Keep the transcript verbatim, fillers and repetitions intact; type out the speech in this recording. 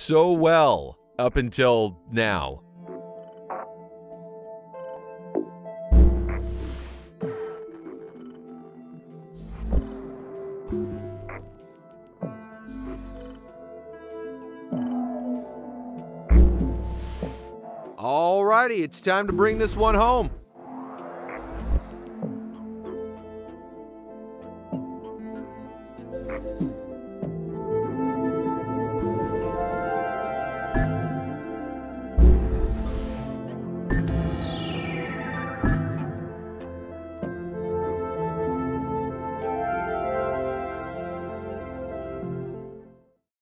so well up until now. Alrighty, it's time to bring this one home.